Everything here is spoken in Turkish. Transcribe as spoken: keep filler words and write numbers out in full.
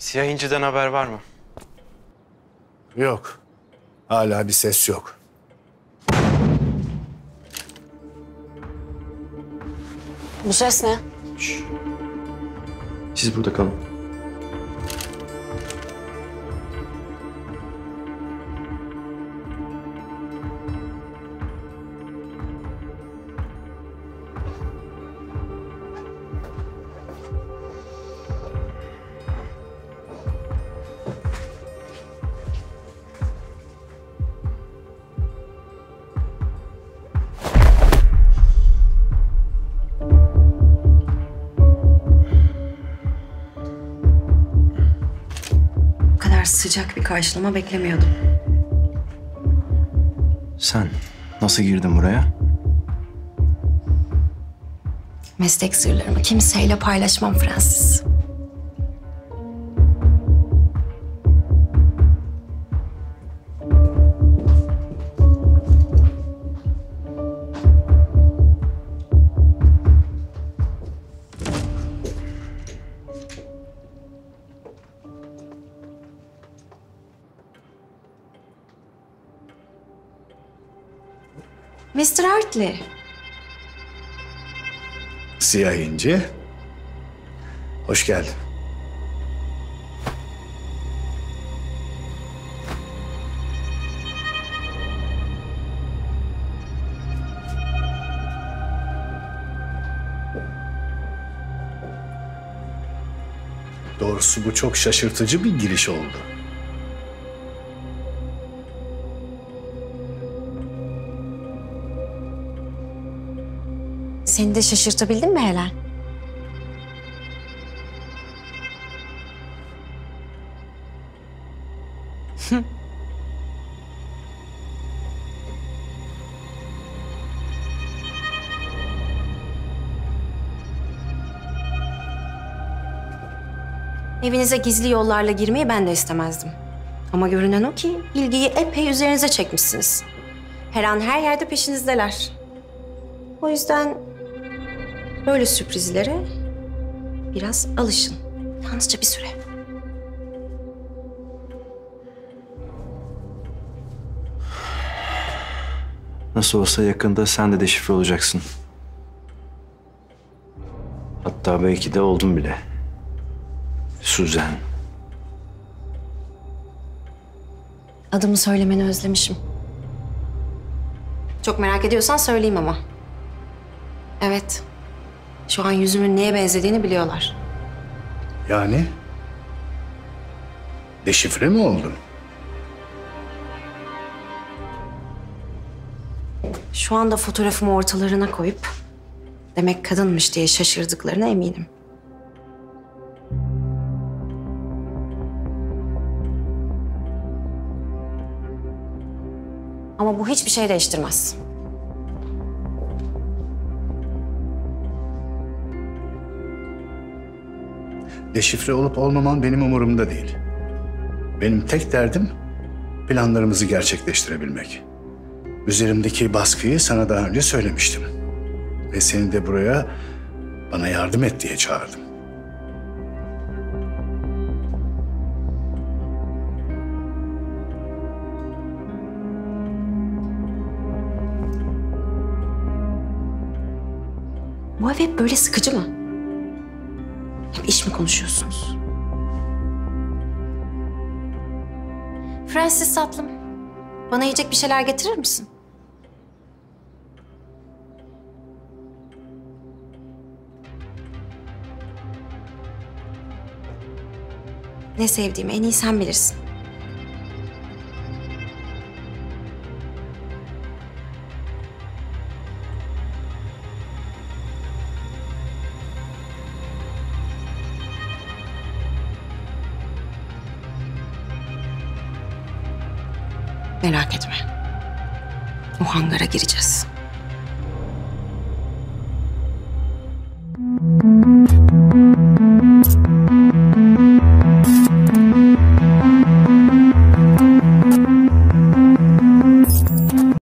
Siyah İnci'den haber var mı? Yok. Hala bir ses yok. Bu ses ne? Şş. Siz burada kalın. Bu kadar sıcak bir karşılama beklemiyordum. Sen nasıl girdin buraya? Meslek sırlarımı kimseyle paylaşmam Francis. mister Hartley. Siyah İnci. Hoş geldin. Doğrusu bu çok şaşırtıcı bir giriş oldu. Seni de şaşırtabildim mi Helen? Evinize gizli yollarla girmeyi ben de istemezdim. Ama görünen o ki ilgiyi epey üzerinize çekmişsiniz. Her an her yerde peşinizdeler. O yüzden böyle sürprizlere biraz alışın. Yalnızca bir süre. Nasıl olsa yakında sen de deşifre olacaksın. Hatta belki de oldun bile. Suzan. Adımı söylemeni özlemişim. Çok merak ediyorsan söyleyeyim ama. Evet. Şu an yüzümün neye benzediğini biliyorlar. Yani? Deşifre mi oldun? Şu anda fotoğrafımı ortalarına koyup demek kadınmış diye şaşırdıklarına eminim. Ama bu hiçbir şey değiştirmez. Deşifre olup olmaman benim umurumda değil. Benim tek derdim planlarımızı gerçekleştirebilmek. Üzerimdeki baskıyı sana daha önce söylemiştim. Ve seni de buraya bana yardım et diye çağırdım. Bu ev hep böyle sıkıcı mı? Hep iş mi konuşuyorsunuz? Francis tatlım, bana yiyecek bir şeyler getirir misin? Ne sevdiğimi en iyi sen bilirsin. Merak etme. O hangara gireceğiz.